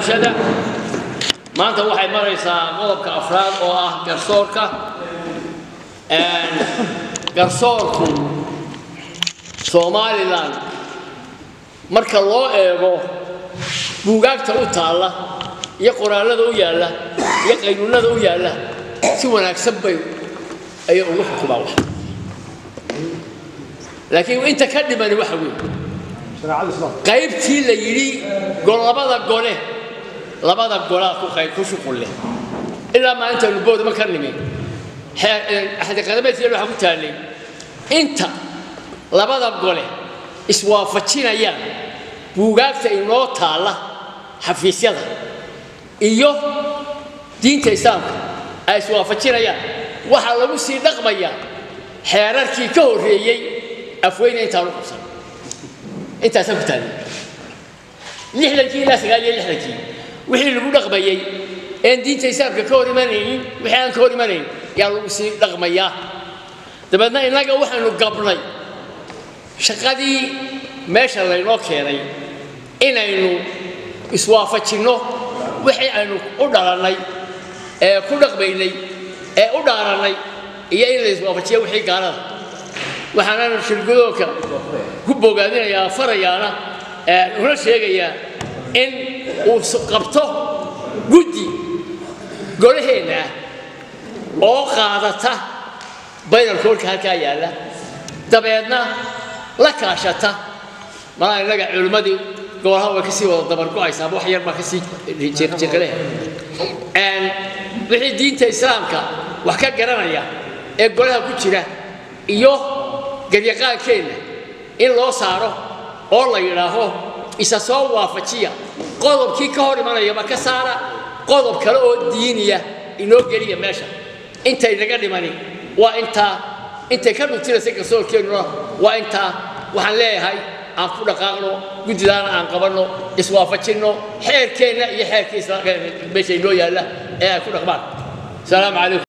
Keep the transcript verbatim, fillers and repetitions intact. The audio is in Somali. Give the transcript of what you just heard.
bulshada maanta waxay maraysaa qodobka afraad oo ah garsoorka een garsoorku Somaliland marka loo eego buugaagta u taala iyo qoraalada u yaala iyo qaynuunada u yaala si wanaagsan bay ay ugu xukumaan laakiin inta ka dhiman waxa weey qaybtii la yiri golabada gole labada gola ku qayb ku shuqul leh ila ma inta lubooda ma karnimi ahad qadameedkii waxa ku taalay inta labada gole iswaafajinayaan buugaagta inoo taala xafiisyada iyo diinta islaamka ay iswaafajinayaan waxa lagu sii dhaqmaya xeerarkii ka horeeyay afweyna inta lagu qabsan inta soo taagay lixdankii la sagaal iyo lixdankii wixii lagu dhaqmayay in diinta islaamka ka hor imanayeen wixii aan ka hor imanayn yaa lagu sii dhaqmaya dabadna inaga waxaanu gabnay shaqadii meesha la inoo keenay inaynu iswaafajino wixii aynu u dhalanay ee ku dhaqmaynay ee u dhaaranay iyo in la iswaafajiyo wixii gaalada waxaana shirkadooka ku bogaadinayaa farayaana ee una sheegaya in uu qabto guddi golaheena oo qaadata baydalkoolka halka yaala dabeedna la kaashata ma inaga culimadii golaha waa ka sii wada dabar ku aysan wax yar ma ka sii jeeqjeeqleh aan wixii diinta islaamka wax ka garanaya ee golaha ku jira iyo garyaqaankeena in loo saaro oo la yiraaho isa soo waafajiya qodobkii ka hor imanaya ma ka saara qodob kale oo diiniya inoo geliya meesha intay naga dhimani waa inta intay ka dhuntinaysa garsoorkeenu waa inta waxaan leeyahay aan ku dhaqaaqno gudidaana aan qabanno iswaafajino xeerkeena iyo xeerkiisa meesha inoo yaala ee ku dhaqmaan salaam alaykum